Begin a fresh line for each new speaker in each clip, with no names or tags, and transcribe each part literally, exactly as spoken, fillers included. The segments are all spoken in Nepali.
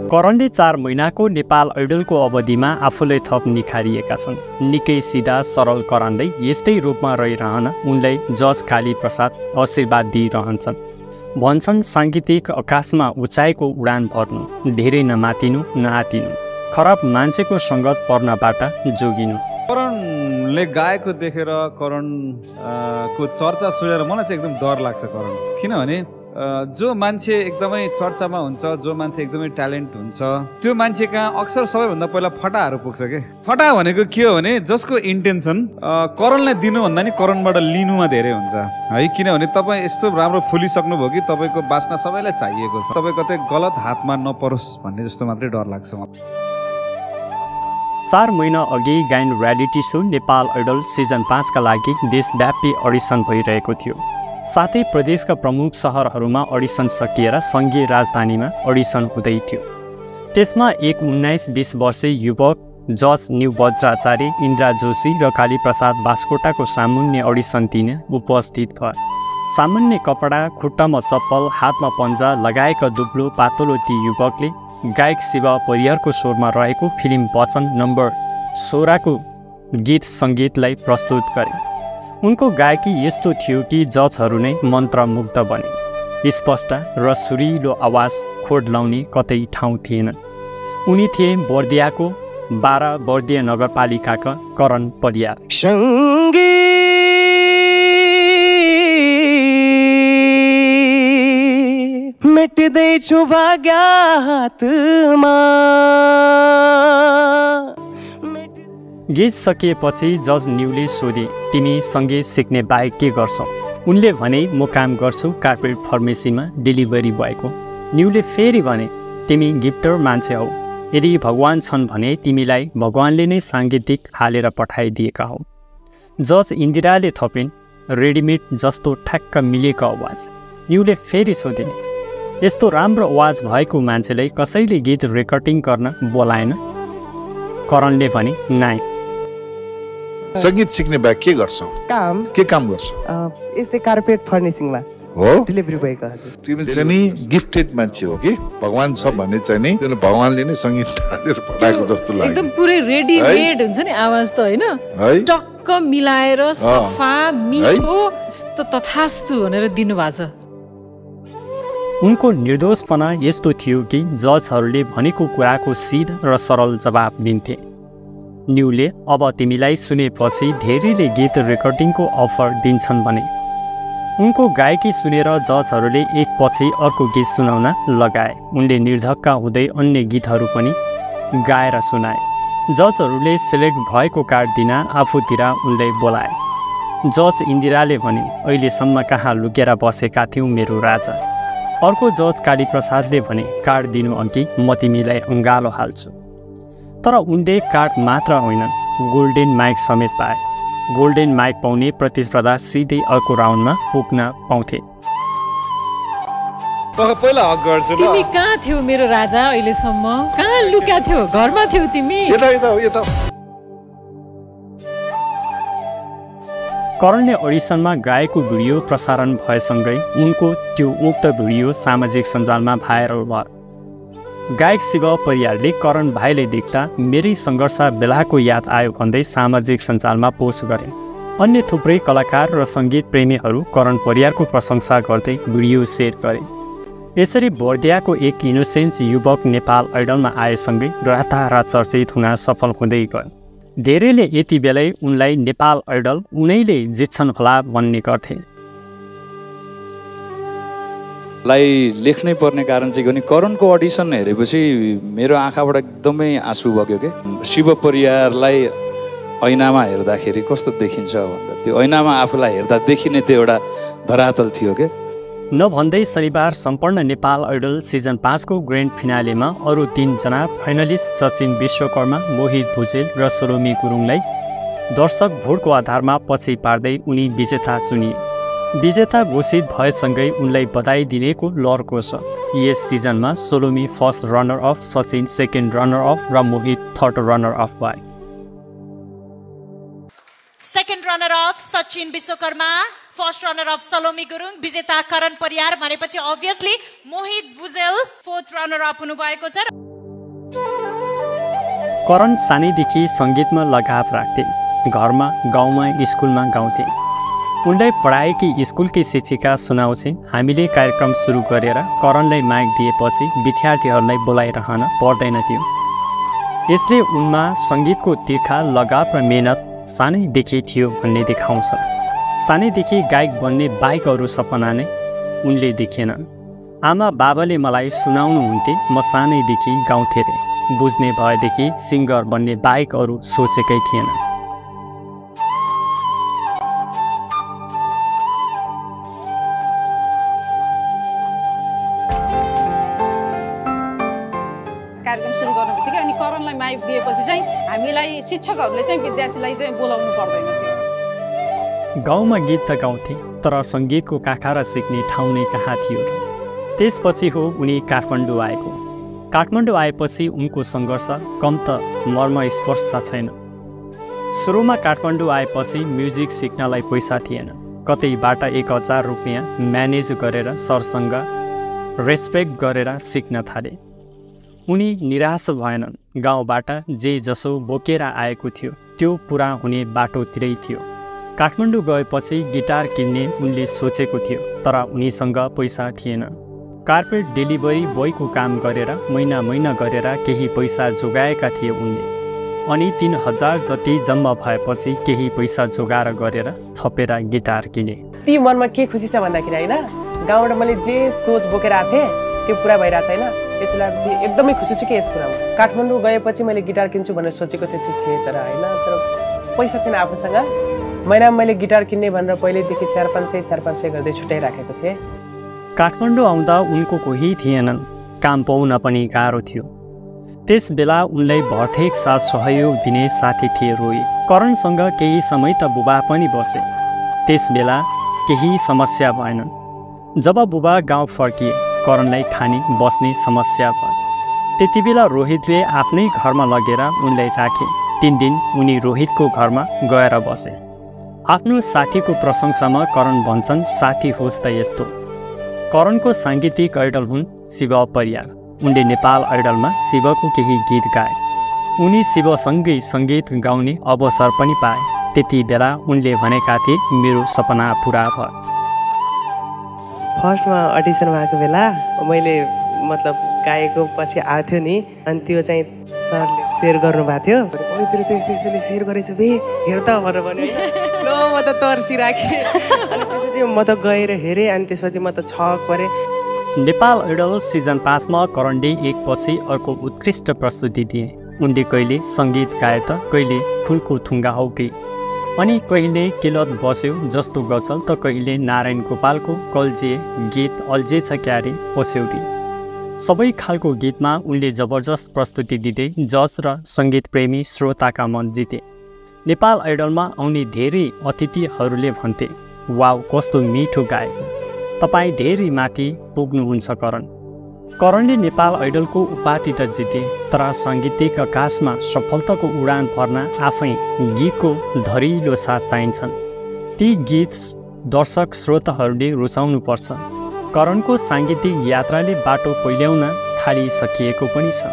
करणले चार महिनाको नेपाल आइडलको अवधिमा आफूलाई थप निखारिएका छन्। निकै सिधा सरल करणले यस्तै रूपमा रहिरहन उनलाई जज काली प्रसाद आशीर्वाद दिइरहन्छन्। भन्छन् साङ्गीतिक आकाशमा उचाइको उडान भर्नु, धेरै नमातिनु नआतिनु, खराब मान्छेको सङ्गत पर्नबाट जोगिनु।
करणले गाएको देखेर करण को चर्चा सुनेर मलाई चाहिँ एकदम डर लाग्छ करण, किनभने जो मान्छे एकदमै चर्चामा हुन्छ, जो मान्छे एकदमै ट्यालेन्ट हुन्छ, त्यो मान्छे कहाँ अक्सर सबैभन्दा पहिला फटाहरू पुग्छ के। फटा भनेको के हो भने जसको इन्टेन्सन करणलाई दिनुभन्दा नि करणबाट लिनुमा धेरै हुन्छ है। किनभने तपाईँ यस्तो राम्रो फुलिसक्नुभयो कि तपाईँको बासना सबैलाई चाहिएको छ, तपाईँ कतै गलत हातमा नपरोस् भन्ने जस्तो मात्रै डर लाग्छ मलाई।
चार महिना अघि गायन reality show Nepal idol season पाँचका लागि देशव्यापी अडिसन भइरहेको थियो। साथै प्रदेशका प्रमुख सहरहरूमा अडिसन सकिएर सङ्घीय राजधानीमा अडिसन हुँदै थियो। त्यसमा एक उन्नाइस बिस वर्षीय युवक जज न्यू वज्राचार्य, इन्द्रा जोशी र कालीप्रसाद बास्कोटाको सामुन्ने अडिसन दिन उपस्थित भए। सामान्य कपडा, खुट्टामा चप्पल, हातमा पन्जा लगाएका दुब्लो पातलो ती युवकले गायक शिव परियारको स्वरमा रहेको फिल्म वचन नम्बर सोह्रको गीत सङ्गीतलाई प्रस्तुत गरे। उनको गायकी यस्तो थियो कि जजहरू नै मन्त्रमुग्ध बने। स्पष्ट र सुरिलो आवाज खोड लाउने कतै ठाउँ थिएन। उनी थिए बर्दियाको बाह्र बर्दिया नगरपालिकाका करण परियार।
मेट्दैछु भाग्य हातमा।
गीत सकिएपछि जज न्यूले सोधे, तिमी सङ्गीत सिक्ने बाहेक के गर्छौ? उनले भने, म काम गर्छु कार्पेट फार्मेसीमा डेलिभरी बोयको। न्यूले फेरि भने, तिमी गिफ्टर मान्छे हौ, यदि भगवान छन् भने तिमीलाई भगवानले नै साङ्गीतिक हालेर पठाइदिएका हौ। जज इन्दिराले थपिन्, रेडिमेड जस्तो ठ्याक्क मिलेको आवाज। न्यूले फेरि सोधिन्, यस्तो राम्रो आवाज भएको मान्छेलाई कसैले गीत रेकर्डिङ गर्न बोलाएन? करणले भने, नाइ।
सङ्गीत सिक्ने बाहेक के गर्छौ?
काम।
के काम गर्छौ?
यस्तै कार्पेट फर्निसिङमा
हो,
डेलिभरी बोयको। हजुर,
तिमी चाहिँ नि गिफ्टेड मान्छे हो कि भगवान छ भन्ने चाहिँ नि भगवानले नै सङ्गीत हालेर पठाएको जस्तो लाग्यो।
एकदम पुरै रेडिमेड हुन्छ नि आवाज त हैन, टक्क मिलाएर सफा मिठो तथास्तु भनेर दिनुभएको छ।
उनको निर्दोषपना यस्तो थियो कि जजहरूले भनेको कुराको सिध र सरल जवाब दिन्थे। न्यूले अब तिमीलाई सुनेपछि धेरैले गीत रेकर्डिङको अफर दिन्छन् भने। उनको गायकी सुनेर जजहरूले एकपछि अर्को गीत सुनाउन लगाए। उनले निर्धक्का हुँदै अन्य गीतहरू पनि गाएर सुनाए। जजहरूले सेलेक्ट भएको कार्ड दिन आफूतिर उनलाई बोलाए। जज इन्दिराले भने, अहिलेसम्म कहाँ लुकेर बसेका थियौ मेरो राजा। अर्को जज कालीप्रसादले भने, कार्ड दिनु अघि म तिमीलाई अँगालो हाल्छु। तर उनले कार्ड मात्र होइन, गोल्डेन माइक समेत पाए। गोल्डेन माइक पाउने प्रतिस्पर्धा सिधै अर्को राउन्डमा पुग्न पाउँथे।
पहिला हक गर्छु ल।
तिमी कहाँ थियौ मेरो राजा अहिलेसम्म? कहाँ लुका थियौ? घरमा थियौ तिमी?
यता यता यता।
करणले अडिसनमा गाएको भिडियो प्रसारण भएसँगै उनको त्यो उक्त भिडियो सामाजिक सञ्जालमा भाइरल भयो। गायक शिव परियारले करण भाइले देख्दा मेरै सङ्घर्ष बेलाको याद आयो भन्दै सामाजिक सञ्जालमा पोस्ट गरे। अन्य थुप्रै कलाकार र सङ्गीत प्रेमीहरू करण परियारको प्रशंसा गर्दै भिडियो सेयर गरे। यसरी बर्दियाको एक इनोसेन्ट युवक नेपाल आइडलमा आएसँगै रातारात चर्चित हुन सफल हुँदै गयो। धेरैले यति बेलै उनलाई नेपाल आइडल उनैले जित्छन् होला भन्ने गर्थे।
लाई लेख्नै पर्ने कारण चाहिँ भने करणको अडिसन हेरेपछि मेरो आँखाबाट एकदमै आँसु बग्यो के। शिव परियारलाई ऐनामा हेर्दाखेरि कस्तो देखिन्छ भन्दा त्यो ऐनामा आफूलाई हेर्दा देखिने त्यो एउटा धरातल थियो के।
नभन्दै शनिबार सम्पन्न नेपाल आइडल सिजन पाँचको ग्रान्ड फिनालेमा अरू तीनजना फाइनलिस्ट सचिन विश्वकर्मा, मोहित भुजेल र सोलोमी गुरुङलाई दर्शक भोटको आधारमा पछि पार्दै उनी विजेता चुनिए। विजेता घोषित भएसँगै उनलाई बधाई दिनेको लहरको छ। यस सिजनमा Solomi first runner up, Sachin second runner up र मोहित थर्ड रनर अफ भए।
Second runner up Sachin Bishwakarma, first runner up Salomi Gurung, विजेता करण परियार भनेपछि अभियसली Mohit Bhujel fourth runner up हुनुभएको छ।
करण सानैदेखि सङ्गीतमा लगाव राख्थे। घरमा, गाउँमा, स्कुलमा गाउँथे। उनलाई पढाएकी स्कुलकी शिक्षिका सुनाउँछिन्, हामीले कार्यक्रम सुरु गरेर करणलाई माइक दिएपछि विद्यार्थीहरूलाई बोलाइरहन पर्दैन थियो। यसले उनमा सङ्गीतको तिर्खा लगाव र मेहनत सानैदेखि थियो भन्ने देखाउँछ। सानैदेखि गायक बन्ने बाहेक अरू सपना नै उनले देखेनन्। आमा बाबाले मलाई सुनाउनुहुन्थे, म सानैदेखि गाउँथे रे, बुझ्ने भएदेखि सिङ्गर बन्ने बाहेक अरू सोचेकै थिएन।
कार्यक्रम सुरु गर्नु बित्तिकै अनि करणलाई माइक दिएपछि चाहिँ हामीलाई शिक्षकहरूले चाहिँ विद्यार्थीलाई चाहिँ बोलाउनु पर्दैन थियो।
गाउँमा गीत त गाउँथे, तर सङ्गीतको काखरा सिक्ने ठाउँ नै कहाँ थियो र? त्यसपछि हो उनी काठमाडौँ आएको। काठमाडौँ आएपछि उनको सङ्घर्ष कम त मर्मस्पर्श छैन। सुरुमा काठमाडौँ आएपछि म्युजिक सिक्नलाई पैसा थिएन। कतैबाट एक हजार रुपियाँ म्यानेज गरेर सरसँग रेस्पेक्ट गरेर सिक्न थाले। उनी निराश भएनन्। गाउँबाट जे जसो बोकेर आएको थियो त्यो पुरा हुने बाटोतिरै थियो। काठमाडौँ गएपछि गिटार किन्ने उनले सोचेको थियो, तर उनीसँग पैसा थिएन। कार्पेट डेलिभरी बोयको काम गरेर महिना महिना गरेर केही पैसा जोगाएका थिए उनले। अनि तिन हजार जति जम्मा भएपछि केही पैसा जोगाएर गरेर थपेर गिटार किने।
ती मनमा के खुसी छ भन्दाखेरि होइन, गाउँबाट मैले जे सोच बोकेर आएको थिएँ त्यो पुरा भइरहेको छैन। त्यसो लागेपछि एकदमै खुसी छु कि यस कुरामा। काठमाडौँ गएपछि मैले गिटार किन्छु भनेर सोचेको त्यति थिएँ, तर होइन, तर पैसा थिएन आफूसँग। महिनामा मैले गिटार किन्ने भनेर पहिल्यैदेखि चार पाँच सय चार पाँच सय गर्दै छुट्याइराखेको थिएँ।
काठमाडौँ आउँदा उनको कोही थिएनन्, काम पाउन पनि गाह्रो थियो। त्यस बेला उनलाई भर्थेक साथ सहयोग दिने साथी थिए रोही। करणसँग केही समय त बुबा पनि बसे। त्यस बेला केही समस्या भएनन्। जब बुबा गाउँ फर्किए, करणलाई खाने बस्ने समस्या भयो। त्यति बेला रोहितले आफ्नै घरमा लगेर उनलाई राखे। तिन दिन उनी रोहितको घरमा गएर बसे। आफ्नो साथीको प्रशंसामा करण भन्छन्, साथी होस् त यस्तो। करणको साङ्गीतिक आइडल हुन् शिव परियार। उनले नेपाल आइडलमा शिवको केही गीत गाए। उनी शिवसँगै सङ्गीत गाउने अवसर पनि पाए। त्यति बेला उनले भनेका थिए, मेरो सपना पुरा भयो।
फर्स्टमा अडिसनमा आएको बेला मैले मतलब गाएको पछि आएको थियो नि, अनि त्यो चाहिँ सरले सेयर गर्नुभएको थियो। ओ तेरो त यस्तो यस्तोले सेयर गरेछ बे, हेर त भनेर भन्यो। ल म त तर्सिराखेँ। अनि त्यसपछि म त गएर हेरेँ, अनि त्यसपछि म त छक परेँ।
नेपाल आइडल सिजन पाँचमा करणले एकपछि अर्को उत्कृष्ट प्रस्तुति दिए। उनले कहिले सङ्गीत गाए त कहिले फुलको थुङ्गा हौ कि, अनि कहिले किलत बस्यो जस्तो गजल त कहिले नारायण गोपालको कल्जे गीत अल्झेछ क्यारे पस्यौरी। सबै खालको गीतमा उनले जबरजस्त प्रस्तुति दिँदै जज र सङ्गीत प्रेमी श्रोताका मन जिते। नेपाल आइडलमा आउने धेरै अतिथिहरूले भन्थे, वाउ कस्तो मिठो गाएको, तपाईँ धेरै माथि पुग्नुहुन्छ करण। करणले नेपाल आइडलको उपाधि त जिते, तर साङ्गीतिक आकाशमा सफलताको उडान भर्न आफै गीतको धरिलो साथ चाहिन्छन्। ती गीत दर्शक श्रोताहरूले रुचाउनुपर्छ। करणको साङ्गीतिक यात्राले बाटो पहिल्याउन थालिसकिएको पनि छ।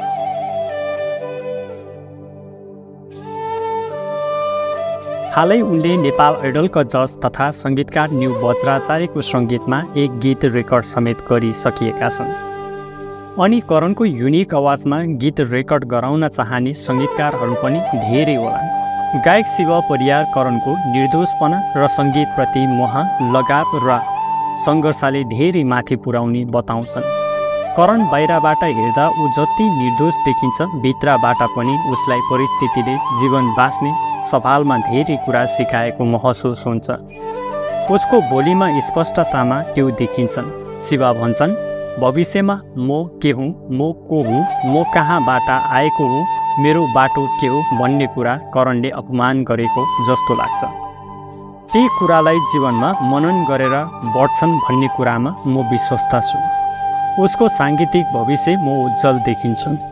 हालै उनले नेपाल आइडलका जज तथा सङ्गीतकार न्यू वज्राचार्यको सङ्गीतमा एक गीत रेकर्ड समेत गरिसकिएका छन्। अनि करणको युनिक आवाजमा गीत रेकर्ड गराउन चाहने सङ्गीतकारहरू पनि धेरै होला। गायक शिव परियार करणको निर्दोषपना र सङ्गीतप्रति मोह, लगाव र सङ्घर्षले धेरै माथि पुर्याउने बताउँछन्। करण बाहिरबाट हेर्दा ऊ जति निर्दोष देखिन्छ, भित्रबाट पनि उसलाई परिस्थितिले जीवन बाँच्ने सवालमा धेरै कुरा सिकाएको महसुस हुन्छ। उसको बोलीमा स्पष्टतामा त्यो देखिन्छन्। शिव भन्छन्, भविष्यमा म के हुँ, म को हुँ, म कहाँबाट आएको हुँ, मेरो बाटो के हो भन्ने कुरा करणले अपमान गरेको जस्तो लाग्छ। ती कुरालाई जीवनमा मनन गरेर बढ्छन् भन्ने कुरामा म विश्वस्त छु। उसको साङ्गीतिक भविष्य म उज्जवल देखिन्छु।